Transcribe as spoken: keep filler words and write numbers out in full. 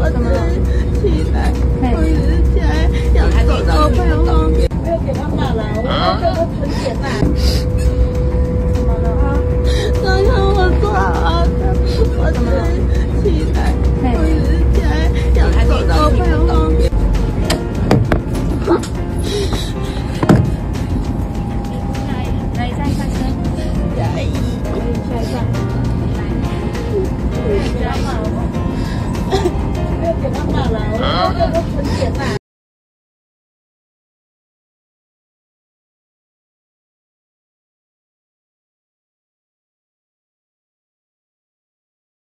我只是期待，我只是现在要走到朋友旁边。没有给妈妈来，我要叫她存钱来。怎么了啊？刚刚我做好的，我只是期待，我只是现在要走到朋友旁边。来，再下车。加一，下一站。没有给妈妈来，我要叫她存钱来。